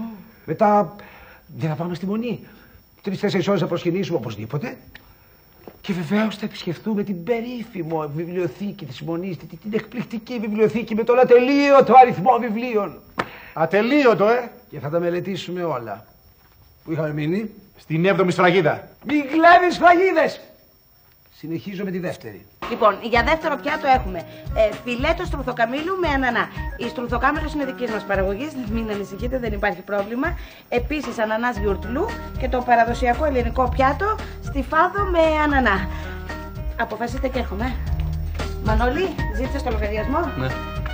Μετά δεν θα πάμε στη Μονή. 3-4 ώρες θα προσκυνήσουμε οπωσδήποτε. Και βεβαίως θα επισκεφτούμε την περίφημο βιβλιοθήκη της Μονής, την εκπληκτική βιβλιοθήκη με τον ατελείωτο αριθμό βιβλίων. Ατελείωτο, Και θα τα μελετήσουμε όλα. Πού είχαμε μείνει? Στην 7η σφραγίδα. Μην κλέβεις σφραγίδες! Συνεχίζω με τη δεύτερη. Λοιπόν, για δεύτερο πιάτο έχουμε φιλέτο στρουθοκαμήλου με ανανά. Η στρουθοκάμιλος είναι δικής μας παραγωγής, μην ανησυχείτε, δεν υπάρχει πρόβλημα. Επίσης ανανάς γιουρτλού και το παραδοσιακό ελληνικό πιάτο στιφάδο με ανανά. Αποφασίστε και έρχομαι. Μανώλη, ζήτησες το λογαριασμό? Ναι.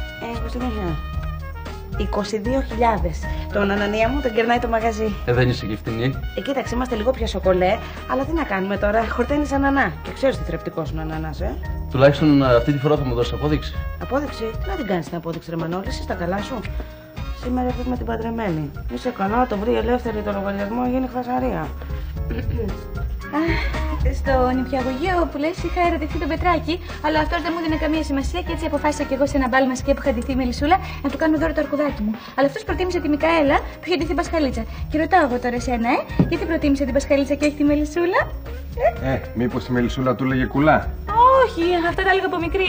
22.000. Τον ανανία μου τον κερνάει το μαγαζί. Δεν είσαι και φτηνή. Κοίταξε, είμαστε λίγο πιο σοκολέ, αλλά τι να κάνουμε τώρα, χορταίνεις ανανά. Και ξέρεις τι θρεπτικός είναι ο ανανάς, Τουλάχιστον αυτή τη φορά θα μου δώσει απόδειξη. Απόδειξη? Τι να την κάνεις την απόδειξη, ρε Μανώλη, εσύ στα καλά σου? Σήμερα έχουμε την παντρεμένη. Είσαι καλά, το βρει ελεύθερη το λογαριασμό, γίνει χασαρία. Στο νηπιαγωγείο που λες είχα ερωτηθεί τον Πετράκη, αλλά αυτός δεν μου δίνει καμία σημασία και έτσι αποφάσισα κι εγώ σε ένα μπάλ μασκέ που είχα ντυθεί με Λυσούλα να του κάνω δώρο το αρκουδάκι μου. Αλλά αυτός προτίμησε τη Μικαέλα που είχε ντυθεί Πασχαλίτσα. Και ρωτάω εγώ τώρα εσένα, γιατί προτίμησε την Πασχαλίτσα και όχι τη Μελισσούλα? Μήπως η Μελισσούλα του λέγε κουλά? Όχι, αυτά τα έλεγα από μικρή.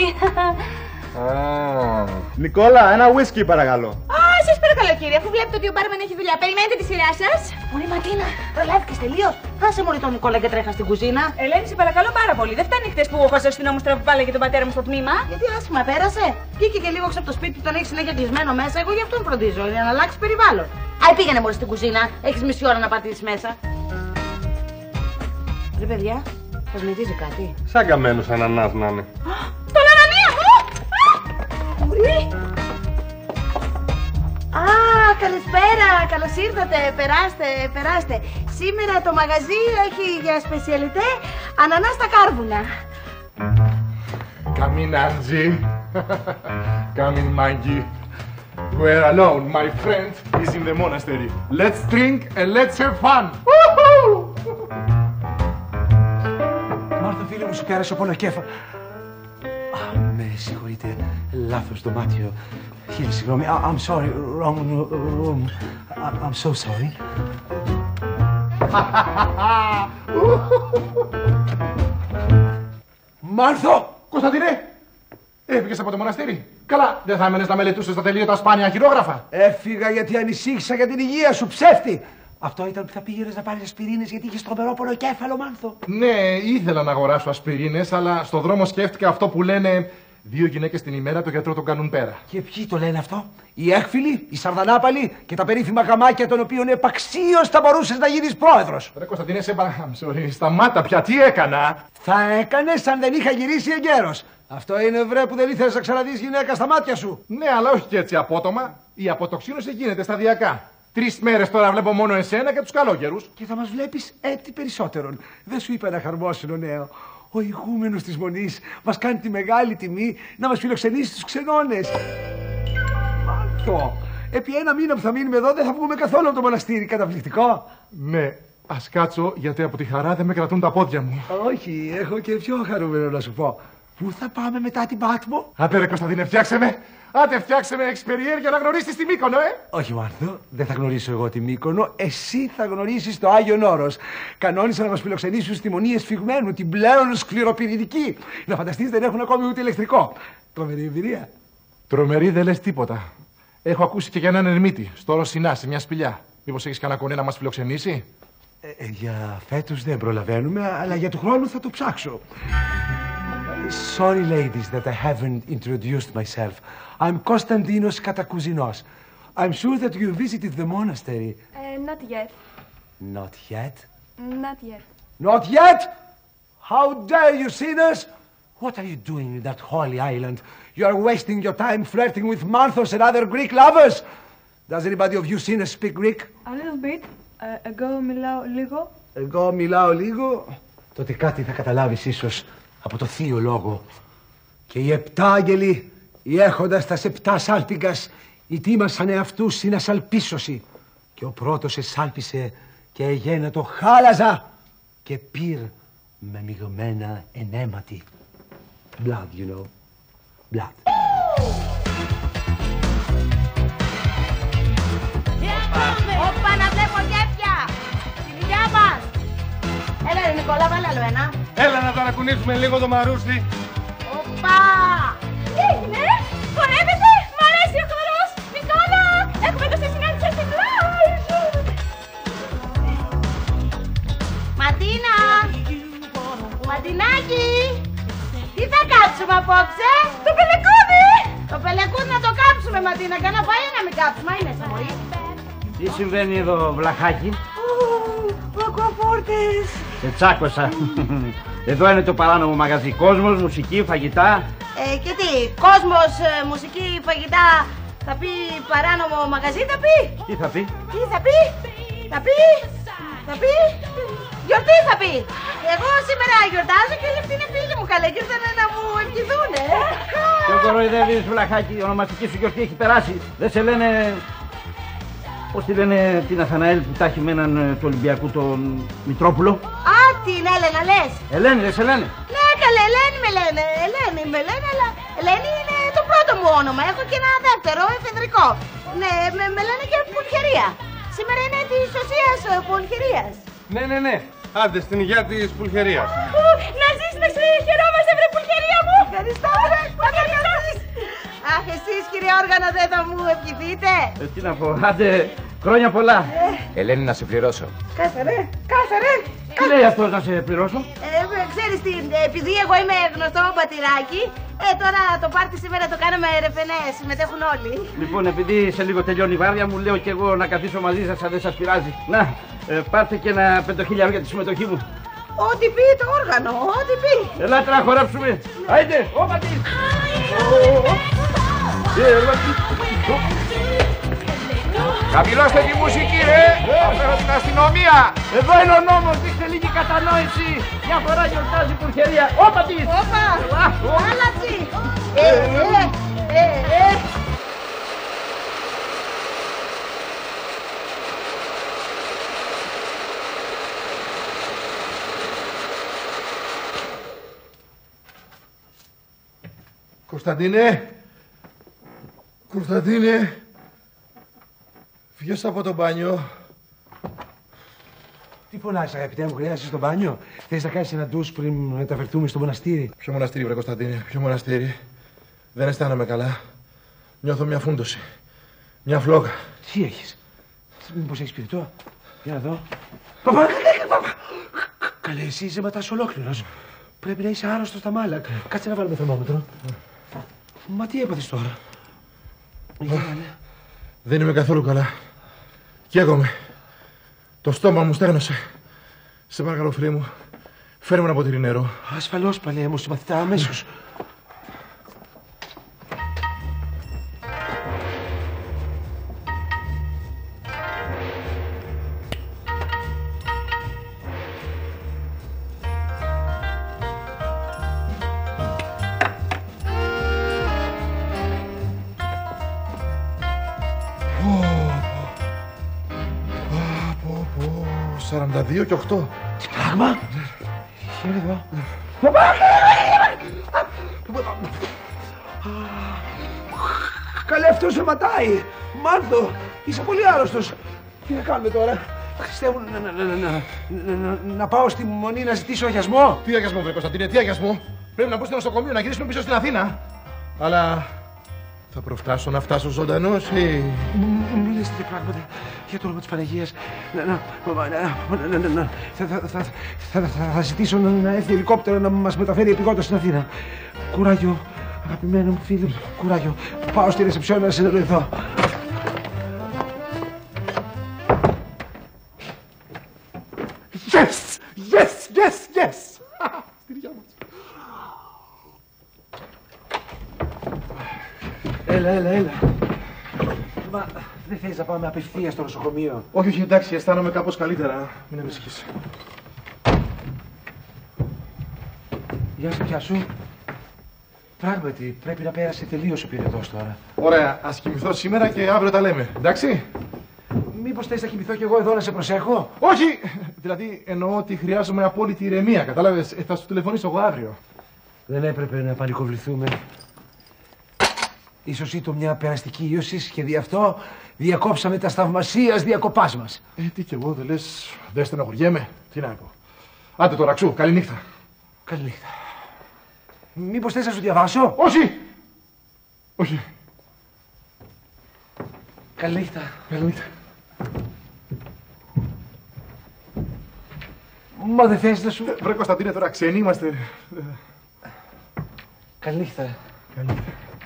Νικόλα, ένα ουίσκι παρακαλώ. Σας παρακαλώ κύριε, αφού βλέπετε ότι ο μπάρμαν έχει δουλειά, περιμένετε τη σειρά σας. Μωρή Ματίνα, προλάβηκες τελείως. Άσε μωρή τον Νικόλα και τρέχα στην κουζίνα. Ελένη, σε παρακαλώ πάρα πολύ. Δεν φτάνει χτες που ο χαζοστινό μου στραβοπάλα για τον πατέρα μου στο τμήμα. Γιατί άσχημα πέρασε. Βγήκε και λίγο από το σπίτι του, τον έχει συνέχεια κλεισμένο μέσα. Εγώ γι' αυτόν φροντίζω, για να αλλάξει περιβάλλον. Άι, πήγαινε μωρή στην κουζίνα. Έχεις μισή ώρα να πατήσεις μέσα. Ρε παιδιά, σας μυρίζει κάτι? Σαν καμένος ανανάς να είναι. Τον ανανία μου! Μωρή! Καλησπέρα, καλώς ήρθατε, περάστε. Σήμερα το μαγαζί έχει για σπεσιαλιτέ ανανά στα κάρβουνα. Come in, Angie. Come in, Maggie. We're alone. My friend is in the monastery. Let's drink and let's have fun. Μάρθα, φίλε μου, σου πέρασε ο πονοκέφαλος. Με συγχωρείτε, λάθος δωμάτιο. Χίλια συγγνώμη. I'm sorry, wrong room. I'm so sorry. Μάρθο! Κωνσταντίνε! Έφυγες από το μοναστήρι. Καλά, δεν θα έμενες να μελετούσες τα τελείωτα σπάνια χειρόγραφα. Έφυγα γιατί ανησύχησα για την υγεία σου, ψεύτη! Αυτό ήταν που θα πήγαινες να πάρεις ασπιρίνες γιατί είχες τρομερό πονοκέφαλο, Μάνθο. Ναι, ήθελα να αγοράσω ασπιρίνες, αλλά στο δρόμο σκέφτηκα αυτό που λένε 2 γυναίκες την ημέρα, το γιατρό τον κάνουν πέρα. Και ποιοι το λένε αυτό? Οι έκφυλοι, οι σαρδανάπαλοι και τα περίφημα γαμάκια των οποίων επαξίως θα μπορούσες να γίνεις πρόεδρος. Ρε Κωνσταντίνε, σταμάτα πια, τι έκανα? Θα έκανες αν δεν είχα γυρίσει εγκαίρος. Αυτό είναι βρε που δεν ήθελες να ξαναδείς γυναίκα στα μάτια σου. Ναι, αλλά όχι και έτσι απότομα. Η αποτοξίνωση γίνεται σταδιακά. 3 μέρες τώρα βλέπω μόνο εσένα και τους καλόγερους. Και θα μας βλέπεις έτσι περισσότερον. Δεν σου είπα ένα χαρμόσυνο νέο? Ο ηγούμενος της Μονής μας κάνει τη μεγάλη τιμή να μας φιλοξενήσει στους ξενώνες. Μάλθο, επί 1 μήνα που θα μείνουμε εδώ δεν θα βγούμε καθόλου από το μοναστήρι. Καταπληκτικό. Ναι, ας κάτσω γιατί από τη χαρά δεν με κρατούν τα πόδια μου. Όχι, έχω και πιο χαρούμενο να σου πω. Πού θα πάμε μετά την Πάτμο? Άντε ρε Κωνσταντίνε, φτιάξε με. Άντε φτιάξε με εξπεριέρ για να γνωρίσεις τη Μύκονο, Όχι Μάρθο, δεν θα γνωρίσω εγώ τη Μύκονο. Εσύ θα γνωρίσεις το Άγιον Όρος. Κανόνισα να μας φιλοξενήσουν στη Μονή Εσφυγμένου, την πλέον σκληροπυρηνική. Να φανταστείς δεν έχουν ακόμη ούτε ηλεκτρικό. Τρομερή εμπειρία. Τρομερή δεν λες τίποτα. Έχω ακούσει και για έναν ερμίτη, στο Ρωσινά, σε μια σπηλιά. Μήπως έχεις κανένα κονέ να μας φιλοξενήσει? Για φέτος δεν προλαβαίνουμε, αλλά για του χρόνου θα το ψάξω. Sorry, ladies, that I haven't introduced myself. I'm Konstantinos Katakouzinos. I'm sure that you visited the monastery. Not yet. Not yet? Not yet. Not yet? How dare you, sinners? What are you doing in that holy island? You are wasting your time flirting with Manthos and other Greek lovers. Does anybody of you sinners speak Greek? A little bit. Εγώ μιλάω λίγο. Εγώ μιλάω λίγο. Τότε κάτι θα καταλάβεις ίσως από το θείο λόγο. Και οι 7 άγγελοι, οι έχοντας τας 7 σάλπιγγας, ετοίμασαν εαυτούς στην ασαλπίσωση. Και ο πρώτος εσάλπισε και εγένετο χάλαζα και πήρ με μειγμένα ενέματι. Blood, you know. Blood. Όπα, να βλέπω γέφια! Τη δουλειά μας! Έλα ρε Νικόλα, βάλε άλλο ένα. Έλα να ταρακουνήσουμε λίγο το μαρούσι. Όπα! Τι έγινε, χορεύετε, μ' αρέσει ο χορός. Νικόλα, έχουμε το συνάντηση στην live. Ματίνα! Ματινάκι! Τι θα κάψουμε απόψε? Το πελεκούνι! Το πελεκούνι να το κάψουμε, Ματίνα. Κάνα πάει να μην κάψουμε. Μα είναι μωρή. Τι συμβαίνει εδώ, βλαχάκι? Ακουαφόρτες. Σε τσάκωσα. Εδώ είναι το παράνομο μαγαζί. Κόσμος, μουσική, φαγητά. Και τι, κόσμος, μουσική, φαγητά, θα πει παράνομο μαγαζί, θα πει? Τι θα πει? Τι θα πει? Θα πει? Θα πει? Γιορτή θα πει. Εγώ σήμερα γιορτάζω και όλοι αυτοί είναι φίλοι μου, καλά, και ήρθανε να μου ευχηθούνε. Ποιο κοροϊδεύεις, βλαχάκι, η ονομαστική σου γιορτή έχει περάσει. Δεν σε λένε... Πώς τη λένε την Αθαναέλ που τα έχει με έναν του Ολυμπιακού, τον Μητρόπουλο? Α, την Έλενα λες? Ελένη, λες Ελένη. Ναι, καλέ, Ελένη με λένε. Ελένη με λένε, αλλά Ελένη είναι το πρώτο μου όνομα. Έχω και ένα δεύτερο, εφεδρικό. Ναι, με λένε και Πουλχερία. Σήμερα είναι της Οσίας Πουλχερίας. Ναι. Άντε στην υγεία της Πουλχερίας. Να ζεις, να σε χαιρόμαστε, βρε Πουλχερία μου. Ευχαριστώ, βρε. Αχ, εσείς κύριε όργανο δεν θα μου ευχηθείτε? Τι να πω, άντε, χρόνια πολλά. Ελένη, να σε πληρώσω. Κάσε ρε. Τι λέει αυτός να σε πληρώσω? Ξέρεις τι, επειδή εγώ είμαι γνωστό πατηράκι, τώρα το πάρτι σήμερα το κάναμε ρεφενές, συμμετέχουν όλοι. Λοιπόν, επειδή σε λίγο τελειώνει η βάρδια μου, λέω και εγώ να καθίσω μαζί σας αν δεν σας πειράζει. Να, πάρτε και ένα 5.000 για τη συμμετοχή μου. Ό,τι πει το όργανο, ό,τι πει. Ελάτε να χορέψουμε. Άιντε, όπα τι. Χαμηλώστε τη μουσική, ρε! Θα την αστυνομία! Εδώ είναι ο νόμος, δείξτε λίγη κατανόηση. Μια φορά γιορτάζει η Πουλχερία. Όπα της! Όπα! Άλλατσι! Κωνσταντίνε, βγες από το μπάνιο. Τι φωνάζεις αγαπητέ μου, χρειάζεσαι στο μπάνιο? Θες να κάνεις ένα ντους πριν μεταφερθούμε στο μοναστήρι? Ποιο μοναστήρι, βρε Κωνσταντίνε, ποιο μοναστήρι? Δεν αισθάνομαι καλά. Νιώθω μια φούντωση. Μια φλόγα. Τι έχεις? Μήπως έχεις πυρητό? Για να δω. Καλέ, εσύ είσαι ματάς ολόκληρος. Πρέπει να είσαι άρρωστος στα μάλα. Κάτσε να βάλουμε θερμόμετρο. Μα τι έπαθες τώρα? Δεν είμαι καθόλου καλά. Καίγομαι. Το στόμα μου στέγνωσε. Σε παρακαλώ, φίλε μου, φέρε μου ένα ποτήρι νερό. Ασφαλώς, παλέ μου, συμπαθητά, αμέσως. Πω, 42 και 8. Τι πράγμα? Χαίρε εδώ. Καλέ, αυτό σε ματάει. Μάρθο, είσαι πολύ άρρωστος. Τι να κάνουμε τώρα? Χριστέ μου, να πάω στη Μονή να ζητήσω αγιασμό. Τι αγιασμό, βρε Κωνσταντίνε, τι αγιασμό? Πρέπει να μπω στο νοσοκομείο, να γυρίσουμε πίσω στην Αθήνα. Αλλά θα προφτάσω να φτάσω ζωντανός ή... Μην λες τέτοια πράγματα. Για το όνομα της Παναγίας. Θα ζητήσω να έρθει ελικόπτερο να μας μεταφέρει επειγόντως στην Αθήνα. Κουράγιο, αγαπημένο μου φίλε, κουράγιο. Πάω στη ρεσεψιόν να σε εδώ. Yes! Yes! Yes! Yes! Έλα. Μα δεν θες να πάμε απευθείας στο νοσοκομείο? Όχι, εντάξει, αισθάνομαι κάπως καλύτερα. Μην ανησυχείς. Γεια σου. Πράγματι, πρέπει να πέρασε τελείως ο πυρετός τώρα. Ωραία, ας κοιμηθώ σήμερα και αύριο τα λέμε, εντάξει? Μήπως θες να κοιμηθώ κι εγώ εδώ να σε προσέχω? Όχι! Δηλαδή, εννοώ ότι χρειάζομαι απόλυτη ηρεμία, κατάλαβες? Θα σου τηλεφωνήσω εγώ αύριο. Δεν έπρεπε να πανικοβληθούμε. Ίσως ήταν μια περαστική ίωση και δι' αυτό διακόψαμε τα σταυμασίας διακοπάς μας. Τι κι εγώ, δεν λες, δεν στενοχωριέμαι. Τι να πω. Άντε τώρα, Ξού, καληνύχτα. Καληνύχτα. Μήπως θες να σου διαβάσω? Όχι! Όχι. Καληνύχτα. Καληνύχτα. Μα δεν θες να σου... Βρε Κωνσταντίνε, τώρα ξένοι είμαστε. Καληνύχτα. Καληνύχτα.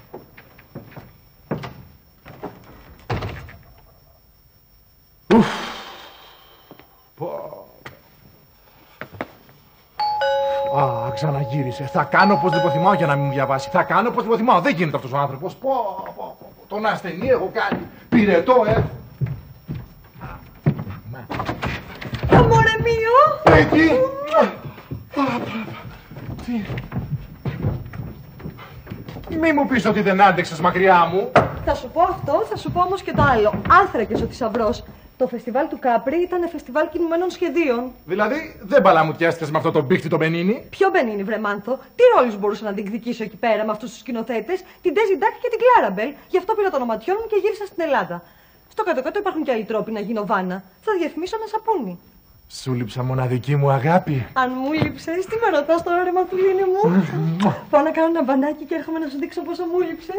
Α, ξαναγύρισε. Θα κάνω πως δεν υποθυμάω για να μην μου διαβάσει. Θα κάνω πως δεν υποθυμάω. Δεν γίνεται αυτός ο άνθρωπος. Τον ασθενή έχω κάνει. Πυρετό, Αμόρε μείο. Εκεί. Τι. Μη μου πεις ότι δεν άντεξες μακριά μου. Θα σου πω αυτό, θα σου πω όμως και το άλλο. Άνθρακες ο θησαυρός. Το φεστιβάλ του Κάπρι ήταν φεστιβάλ κινουμένων σχεδίων. Δηλαδή δεν παλαμουτιάστηκες με αυτό το μπίχτη το Μπενίνι. Ποιο Μπενίνι, βρε Μάνθο? Τι ρόλους μπορούσα να διεκδικήσω εκεί πέρα με αυτούς τους σκηνοθέτες, την Ντέζι Ντάκ και την Κλάραμπελ. Γι' αυτό πήρα το ονοματιόν μου και γύρισα στην Ελλάδα. Στο κάτω-κάτω υπάρχουν και άλλοι τρόποι να γίνω Βάνα. Θα διαφημίσω ένα σαπούνι. Σου λείψα μοναδική μου αγάπη. Αν μου λείψες, τι με ρωτάς τώρα, ρε Μαθουλίνη μου? Πάω να κάνω ένα μπανάκι και έρχομαι να σου δείξω πόσο μου λείψες.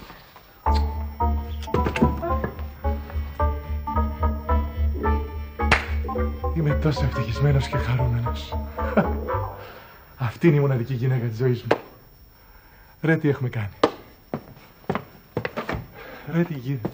Είμαι τόσο ευτυχισμένος και χαρούμενος. Αυτή είναι η μοναδική γυναίκα της ζωής μου. Ρε τι έχουμε κάνει. Ρε τι γίνεται.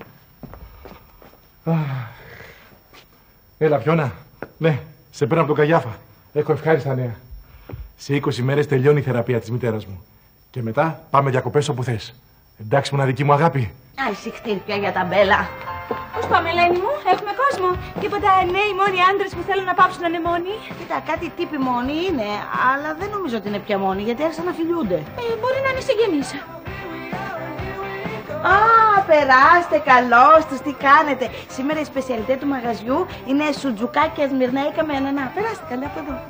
Έλα Φιώνα. Ναι, σε παίρνω από τον Καγιάφα. Έχω ευχάριστα νέα. Σε 20 μέρες τελειώνει η θεραπεία της μητέρας μου. Και μετά πάμε διακοπές όπου θες. Εντάξει μοναδική μου αγάπη. Άιση χτύρπια για τα μπέλα. Πώς πάμε, Ελένη μου, έχουμε κόσμο. Τίποτα νέοι μόνοι άντρες που θέλουν να πάψουν να είναι μόνοι. Κοίτα, κάτι τύποι μόνοι είναι, αλλά δεν νομίζω ότι είναι πια μόνοι γιατί άρχισαν να φιλιούνται. Μπορεί να είναι συγγενείς. Α, περάστε, καλώς τους, τι κάνετε? Σήμερα η σπεσιαλιτέ του μαγαζιού είναι σουτζουκάκια σμυρνέικα με ανανά. Περάστε, καλά από εδώ.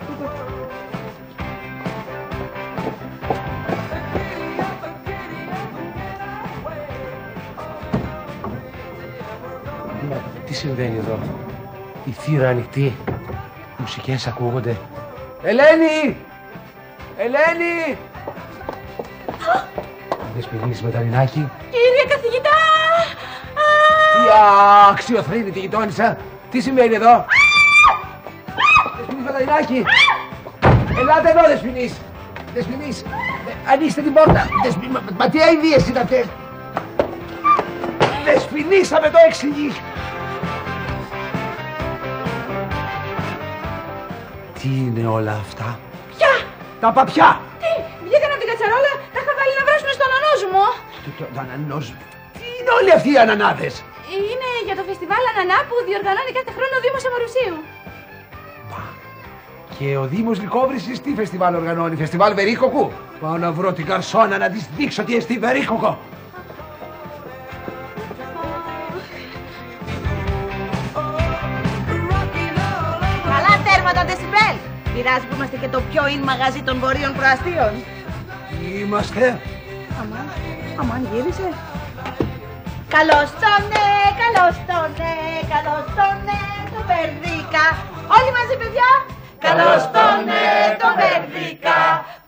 Τι συμβαίνει εδώ? Η θύρα ανοιχτή. Μουσικές ακούγονται. Ελένη! Ελένη! Δεσποινής με τα Λινάκη. Κύριε καθηγητά! Η αξιοθρύνητη γειτόνισσα. Τι συμβαίνει εδώ? Δεσποινής με τα Λινάκη. Ελάτε εδώ, Δεσποινής. Δεσποινής. Ανοίξτε την πόρτα. Μα τι αηδίες είναι αυτές? Δεσποινής, θα με το εξηγείς. Τι είναι όλα αυτά? Ποια? Τα παπιά! Τι, βγήκαν από την κατσαρόλα, τα είχα βάλει να βράσουν στον ανανόζουμο. Το ανανόζουμο. Τι είναι όλοι αυτοί οι ανανάδες? Είναι για το φεστιβάλ Ανανά που διοργανώνει κάθε χρόνο ο Δήμος Αμαρουσίου. Και ο Δήμος Λυκόβρησης τι φεστιβάλ οργανώνει? Φεστιβάλ Βερίκοκου? Πάω να βρω την καρσόνα να της δείξω τι εστί Βερίκοκο. Καλά τέρματα, Δεσιμπέλ. Πειράζει που είμαστε και το πιο in μαγαζί των βορείων προαστίων. Είμαστε. Αμάν γύρισε. Καλώς τον ναι, καλώς τον ναι, καλώς τον ναι, το Βερδίκα. Όλοι μαζί, παιδιά. Καλώς τον ναι, το Βερδίκα.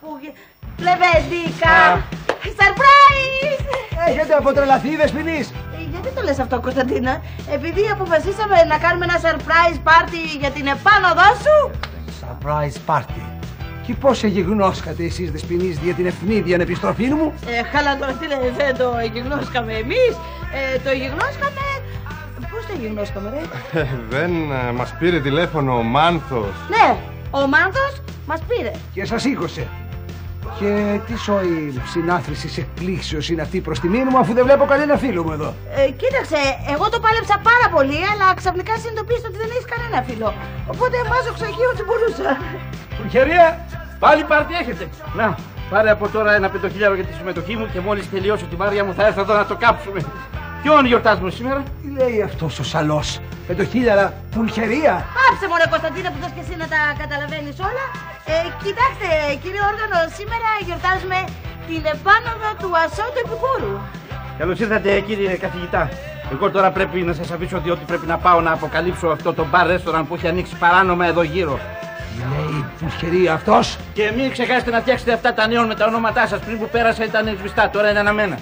Πλεβεντίκα. Surprise! Έχετε αποτρελαθεί, Δεσποινής. Γιατί το λες αυτό, Κωνσταντίνα? Επειδή αποφασίσαμε να κάνουμε ένα surprise party για την επάνωδό σου. Surprise party. Και πώς εγιγνώσκατε εσείς, Δεσποινής, για την ευνίδια επιστροφή μου? Χαλά τώρα, τι λέει, δεν το εγιγνώσκαμε εμείς. Το εγιγνώσκαμε... Πώς το εγιγνώσκαμε, ρε? Δεν μας πήρε τηλέφωνο ο Μάνθος. Ναι, ο Μάνθος μας πήρε. Και σας σήκωσε. Και τι σόη συνάθρησης εκπλήξεως είναι αυτή προς τιμήν μου, αφού δεν βλέπω κανένα φίλο μου εδώ? Κοίταξε, εγώ το πάλεψα πάρα πολύ, αλλά ξαφνικά συνειδητοποίησα ότι δεν έχεις κανένα φίλο. Οπότε μάζοξα εκεί ό,τι μπορούσα. Πουλχερία, πάλι πάρτι έχετε. Να, πάρε από τώρα ένα 5.000 για τη συμμετοχή μου και μόλις τελειώσω τη βάρια μου θα έρθω εδώ να το κάψουμε. Ποιον γιορτάζουμε σήμερα? Τι λέει αυτός ο σαλός? 5.000 πουλχερία? Άψε μωρέ Κωνσταντίνα που θες και εσύ να τα καταλαβαίνεις όλα. Κοιτάξτε κύριε όργανο, σήμερα γιορτάζουμε την επάνωδο του Ασώτου Επικούρου. Καλώς ήρθατε κύριε καθηγητά. Εγώ τώρα πρέπει να σας αφήσω διότι πρέπει να πάω να αποκαλύψω αυτό το μπαρ ρέστοραν που έχει ανοίξει παράνομα εδώ γύρω. Λέει πουλχερία αυτός. Και μην ξεχάσετε να φτιάξετε αυτά τα νέων με τα ονόματά σας. Πριν που πέρασα ήταν σβηστά, τώρα είναι αναμένα.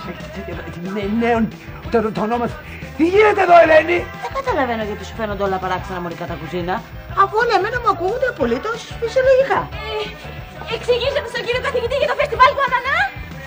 Νέων, το όνομα. Τι γίνεται εδώ, Ελένη? Δεν καταλαβαίνω γιατί σου φαίνονται όλα παράξενα μωρικά τα κουζίνα, αφού όλα εμένα μου ακούγονται απολύτως φυσιολογικά. Εξηγήσατε στον κύριο καθηγητή για το φεστιβάλ του Ανανά.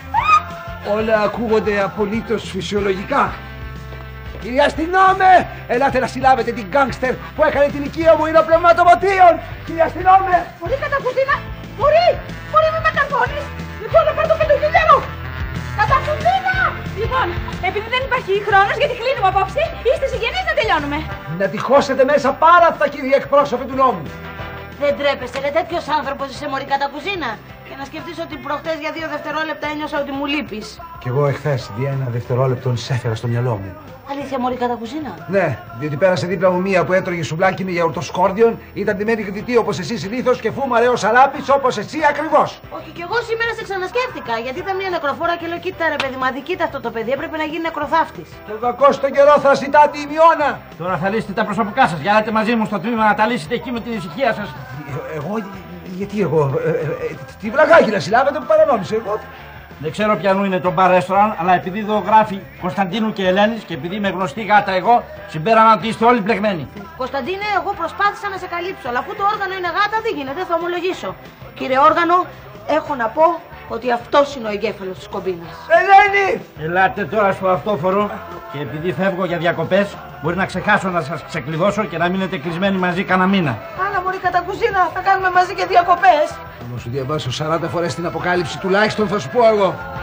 Όλα ακούγονται απολύτως φυσιολογικά. Κύριε αστυνόμε, ελάτε να συλλάβετε την γκάνγκστερ που έκανε την οικία μου υνοπνευματοβατίων. Κύριε αστυνόμε. Μπορεί κατακουζίνα, μπορεί μην με καρφώνεις. Λοιπόν, να πάρω το 5.000. Κατακουζίνα. Λοιπόν, επειδή δεν υπάρχει χρόνος γιατί κλείνουμε απόψε, είστε συγγενείς να τελειώνουμε. Να τη χώσετε μέσα πάρα αυτά, κύριε εκπρόσωπε του νόμου. Δεν τρέπεσαι, ρε, τέτοιος άνθρωπος είσαι μωρή κατακουζίνα. Και να σκεφτείς ότι προχτές για 2 δευτερόλεπτα ένιωσα ότι μου λείπεις. Κι εγώ εχθές, δια 1 δευτερόλεπτο σε έφερα στο μυαλό μου. Αλήθεια, μωρή κατά κουζίνα. Ναι, διότι πέρασε δίπλα μου μία που έτρωγε σουβλάκι με γιαουρτοσκόρδιον, ήταν ντυμένη γδυτή όπως εσύ συνήθως και φούμαρε ο σαλάπης όπως εσύ ακριβώς. Όχι, κι εγώ σήμερα σε ξανασκέφτηκα. Γιατί ήταν μια νεκροφόρα και λέω: κοίτα ρε παιδί, μα δικείται αυτό το παιδί. Έπρεπε να γίνει νεκροθάφτης. Το κακό στον καιρό θα ζητά τη Μιώνα. Τώρα θα λύσετε τα προσωπικά σας. Για να είστε μαζί μου στο τμήμα να τα λύσετε εκεί με την ησυχία σας. Εγώ, γιατί εγώ, τι βλαγάκι να συλλάβετε που παρανόμησε εγώ. Δεν ξέρω ποιανού είναι το μπαρ ρεστοράν, αλλά επειδή εδώ γράφει Κωνσταντίνου και Ελένης και επειδή είμαι γνωστή γάτα εγώ, συμπέρανα ότι είστε όλοι μπλεγμένοι. Κωνσταντίνε, εγώ προσπάθησα να σε καλύψω, αλλά αφού το όργανο είναι γάτα δεν γίνεται, θα ομολογήσω. Κύριε όργανο, έχω να πω ότι αυτός είναι ο εγκέφαλος της κομπίνας. Ελένη! Ελάτε τώρα στο αυτόφορο και επειδή φεύγω για διακοπές, μπορεί να ξεχάσω να σας ξεκλειδώσω και να μείνετε κλεισμένοι μαζί κανένα μήνα. Άρα, μωρή κατά κουζίνα, θα κάνουμε μαζί και διακοπές. Να σου διαβάσω 40 φορές την αποκάλυψη τουλάχιστον θα σου πω εγώ.